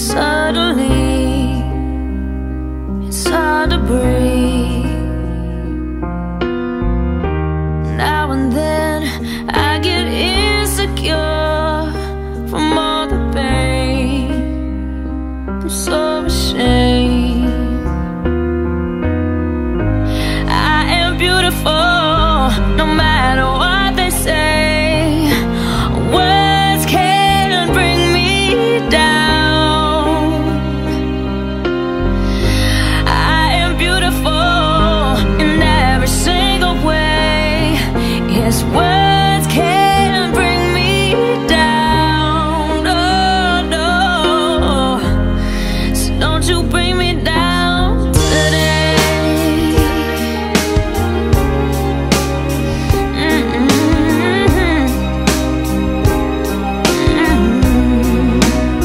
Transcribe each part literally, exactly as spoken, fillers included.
Suddenly, it's hard to breathe. Now and then I get insecure from all the pain. I'm so ashamed. I am beautiful, no matter what they say. Words can't bring me down. I am beautiful in every single way. Yes, words can't bring me down. Oh no, so don't you bring me down today. Mm-mm. Mm-mm.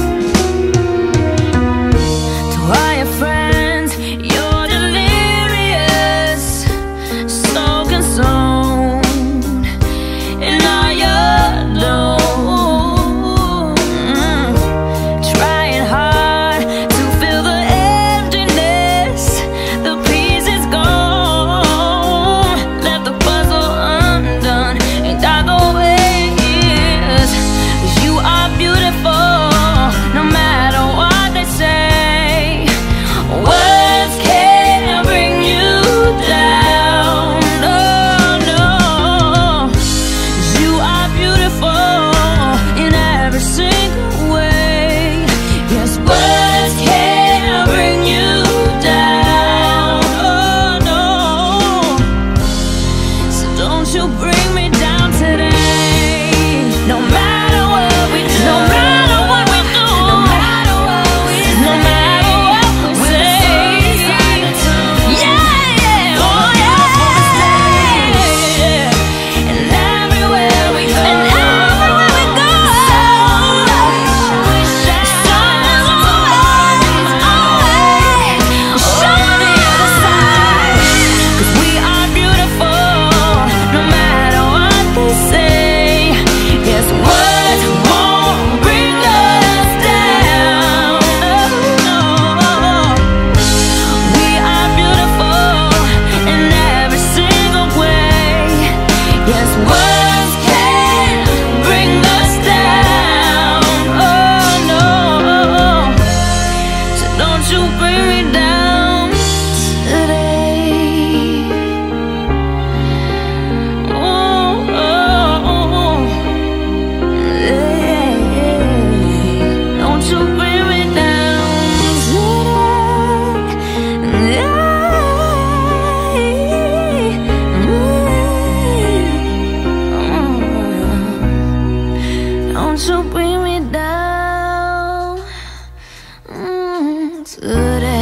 To all your friends, you're delirious, so consumed in all your doom. Trying hard to fill the emptiness, the piece is gone. Left the puzzle undone, and I go ways. 'Cause you are beautiful, no matter what they say. Words can't bring you down. Oh no, you are beautiful in every single way. Yes, words can't bring you down. Oh no, so don't you bring me down today. No matter what we do, no matter what we do, no matter what we say, no matter what we say. Yeah, yeah, oh yeah. And everywhere we go, and everywhere we go, the sun is always, always on the other side. 'Cause we are beautiful, no matter what they say. Yes, words won't bring us down. Oh no, we are beautiful in every single way. Yes, words can bring us down. Oh no, so don't you bring me down today. Oh, oh, oh. Yeah, yeah. Don't you bring me down today. Don't you bring me down mm, today.